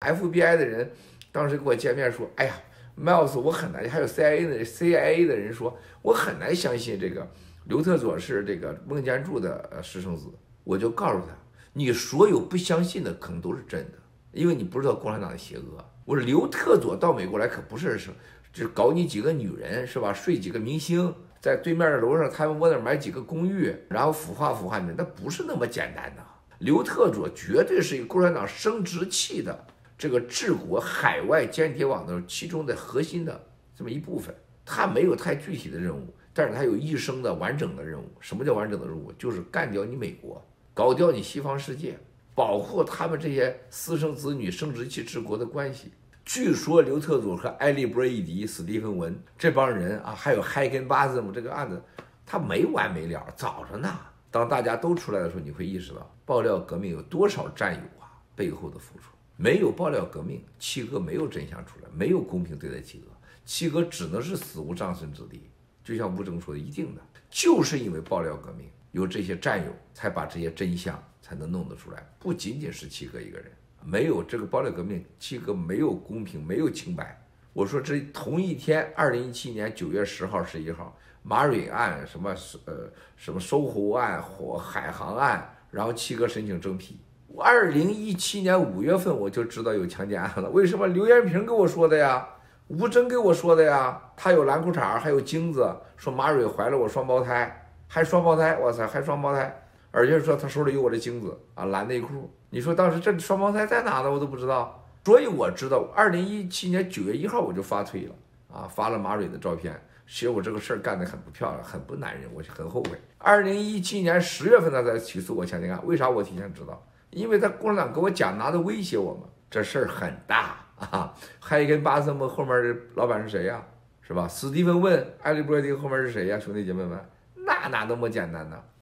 FBI 的人当时跟我见面说：“哎呀，Miles，我很难。”还有 CIA 的人说：“我很难相信这个刘特佐是这个孟建柱的私生子。”我就告诉他：“你所有不相信的可能都是真的，因为你不知道共产党的邪恶。”我说刘特佐到美国来可不是只搞你几个女人是吧？睡几个明星，在对面的楼上他们窝那买几个公寓，然后腐化你们，那不是那么简单的。刘特佐绝对是一个共产党生殖器的这个治国海外间谍网的其中的核心的这么一部分。他没有太具体的任务，但是他有一生的完整的任务。什么叫完整的任务？就是干掉你美国，搞掉你西方世界，保护他们这些私生子女生殖器治国的关系。据说刘特佐和埃利·布雷迪、史蒂芬·文这帮人啊，还有海根巴兹姆这个案子，他没完没了，早着呢。当大家都出来的时候，你会意识到爆料革命有多少战友啊背后的付出。没有爆料革命，七哥没有真相出来，没有公平对待七哥，七哥只能是死无葬身之地。就像吴征说的，一定的，就是因为爆料革命有这些战友，才把这些真相才能弄得出来。不仅仅是七哥一个人。没有这个爆料革命，七哥没有公平，没有清白。我说这同一天，2017年9月10号、11号，马蕊案、什么搜狐案、海航案，然后七哥申请征批。2017年5月份我就知道有强奸案了，为什么？刘延平跟我说的呀，吴征跟我说的呀，他有蓝裤衩，还有精子，说马蕊怀了我双胞胎，还双胞胎，哇塞，还双胞胎。而且说他手里有我的精子啊，蓝内裤。你说当时这双胞胎在哪呢？我都不知道。所以我知道2017年9月1号我就发推了啊，发了马蕊的照片，写我这个事儿干得很不漂亮，很不男人，我很后悔。2017年10月份他才起诉我强奸案，为啥我提前知道？因为他共产党给我讲拿着威胁我们，这事儿很大啊。还跟巴斯姆后面的老板是谁呀？是吧？史蒂芬问艾利·布雷迪后面是谁呀？兄弟姐妹们，那哪那么简单呢？